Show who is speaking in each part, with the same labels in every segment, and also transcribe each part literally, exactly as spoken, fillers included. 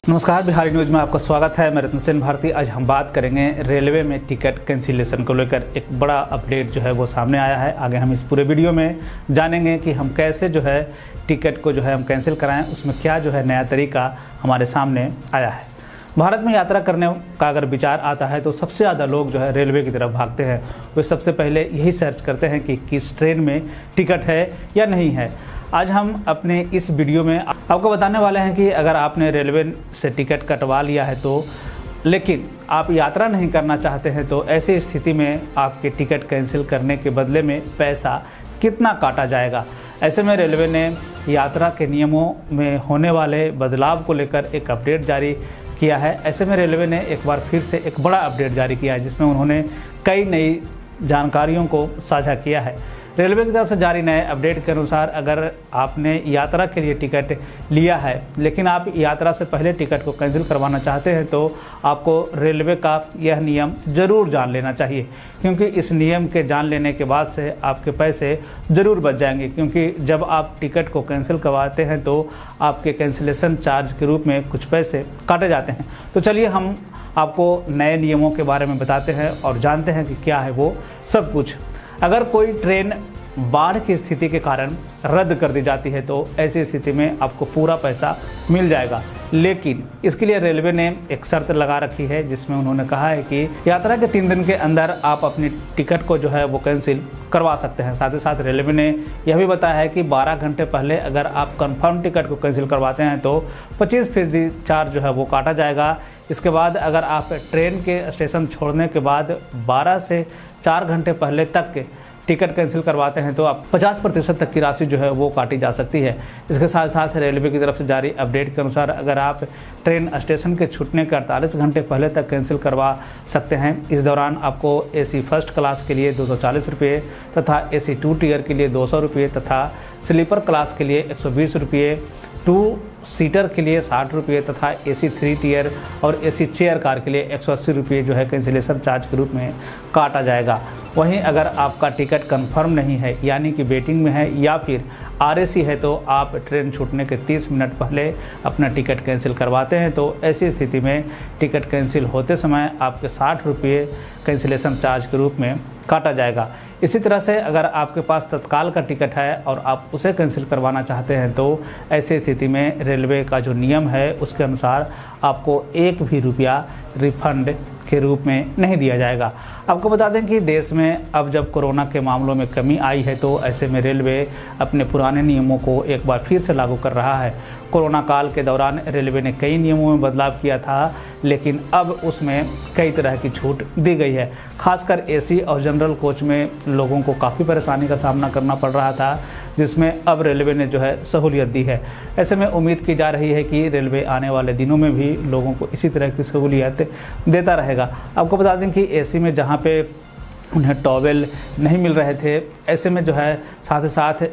Speaker 1: नमस्कार, बिहारी न्यूज में आपका स्वागत है। मैं रत्न सेन भारती। आज हम बात करेंगे रेलवे में टिकट कैंसिलेशन को लेकर एक बड़ा अपडेट जो है वो सामने आया है। आगे हम इस पूरे वीडियो में जानेंगे कि हम कैसे जो है टिकट को जो है हम कैंसिल कराएं, उसमें क्या जो है नया तरीका हमारे सामने आया है। भारत में यात्रा करने का अगर विचार आता है तो सबसे ज़्यादा लोग जो है रेलवे की तरफ भागते हैं। वे सबसे पहले यही सर्च करते हैं कि किस ट्रेन में टिकट है या नहीं है। आज हम अपने इस वीडियो में आपको बताने वाले हैं कि अगर आपने रेलवे से टिकट कटवा लिया है तो लेकिन आप यात्रा नहीं करना चाहते हैं तो ऐसी स्थिति में आपके टिकट कैंसिल करने के बदले में पैसा कितना काटा जाएगा। ऐसे में रेलवे ने यात्रा के नियमों में होने वाले बदलाव को लेकर एक अपडेट जारी किया है। ऐसे में रेलवे ने एक बार फिर से एक बड़ा अपडेट जारी किया है जिसमें उन्होंने कई नई जानकारियों को साझा किया है। रेलवे की तरफ से जारी नए अपडेट के अनुसार अगर आपने यात्रा के लिए टिकट लिया है लेकिन आप यात्रा से पहले टिकट को कैंसिल करवाना चाहते हैं तो आपको रेलवे का यह नियम ज़रूर जान लेना चाहिए, क्योंकि इस नियम के जान लेने के बाद से आपके पैसे ज़रूर बच जाएंगे। क्योंकि जब आप टिकट को कैंसिल करवाते हैं तो आपके कैंसिलेशन चार्ज के रूप में कुछ पैसे काटे जाते हैं। तो चलिए हम आपको नए नियमों के बारे में बताते हैं और जानते हैं कि क्या है वो सब कुछ। अगर कोई ट्रेन बाढ़ की स्थिति के कारण रद्द कर दी जाती है तो ऐसी स्थिति में आपको पूरा पैसा मिल जाएगा, लेकिन इसके लिए रेलवे ने एक शर्त लगा रखी है जिसमें उन्होंने कहा है कि यात्रा के तीन दिन के अंदर आप अपनी टिकट को जो है वो कैंसिल करवा सकते हैं। साथ ही साथ रेलवे ने यह भी बताया है कि बारह घंटे पहले अगर आप कंफर्म टिकट को कैंसिल करवाते हैं तो पच्चीस फीसदी चार्ज जो है वो काटा जाएगा। इसके बाद अगर आप ट्रेन के स्टेशन छोड़ने के बाद बारह से चार घंटे पहले तक टिकट कैंसिल करवाते हैं तो आप पचास प्रतिशत तक की राशि जो है वो काटी जा सकती है। इसके साथ साथ रेलवे की तरफ से जारी अपडेट के अनुसार अगर आप ट्रेन स्टेशन के छूटने के अड़तालीस घंटे पहले तक कैंसिल करवा सकते हैं। इस दौरान आपको एसी फर्स्ट क्लास के लिए दो सौ चालीस रुपये तथा एसी टू टीयर के लिए दो सौ रुपये तथा स्लीपर क्लास के लिए एक सौ बीस रुपये, टू सीटर के लिए साठ रुपये तथा एसी थ्री टीयर और एसी चेयर कार के लिए एक सौ अस्सी रुपये जो है कैंसिलेशन चार्ज के रूप में काटा जाएगा। वहीं अगर आपका टिकट कंफर्म नहीं है यानी कि वेटिंग में है या फिर आरएसी है तो आप ट्रेन छूटने के तीस मिनट पहले अपना टिकट कैंसिल करवाते हैं तो ऐसी स्थिति में टिकट कैंसिल होते समय आपके साठ रुपये कैंसिलेशन चार्ज के रूप में काटा जाएगा। इसी तरह से अगर आपके पास तत्काल का टिकट है और आप उसे कैंसिल करवाना चाहते हैं तो ऐसी स्थिति में रेलवे का जो नियम है उसके अनुसार आपको एक भी रुपया रिफंड के रूप में नहीं दिया जाएगा। आपको बता दें कि देश में अब जब कोरोना के मामलों में कमी आई है तो ऐसे में रेलवे अपने पुराने नियमों को एक बार फिर से लागू कर रहा है। कोरोना काल के दौरान रेलवे ने कई नियमों में बदलाव किया था, लेकिन अब उसमें कई तरह की छूट दी गई है। खासकर एसी और जनरल कोच में लोगों को काफ़ी परेशानी का सामना करना पड़ रहा था, जिसमें अब रेलवे ने जो है सहूलियत दी है। ऐसे में उम्मीद की जा रही है कि रेलवे आने वाले दिनों में भी लोगों को इसी तरह की सहूलियत देता रहेगा। आपको बता दें कि एसी में जहाँ पे उन्हें टॉवेल नहीं मिल रहे थे, ऐसे में जो है साथ ही साथ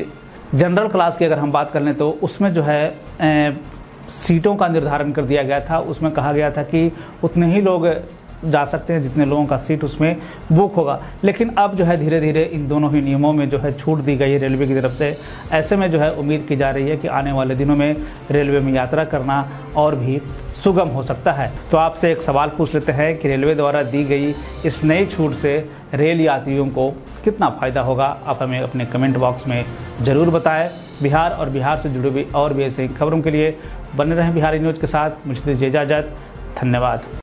Speaker 1: जनरल क्लास की अगर हम बात कर लें तो उसमें जो है ए, सीटों का निर्धारण कर दिया गया था। उसमें कहा गया था कि उतने ही लोग जा सकते हैं जितने लोगों का सीट उसमें बुक होगा, लेकिन अब जो है धीरे धीरे इन दोनों ही नियमों में जो है छूट दी गई है रेलवे की तरफ से। ऐसे में जो है उम्मीद की जा रही है कि आने वाले दिनों में रेलवे में यात्रा करना और भी सुगम हो सकता है। तो आपसे एक सवाल पूछ लेते हैं कि रेलवे द्वारा दी गई इस नई छूट से रेल यात्रियों को कितना फ़ायदा होगा। आप हमें अपने कमेंट बॉक्स में ज़रूर बताएं। बिहार और बिहार से जुड़ी हुई और भी ऐसे खबरों के लिए बने रहें बिहारी न्यूज़ के साथ। मुझे दीजिए इजाज़त। धन्यवाद।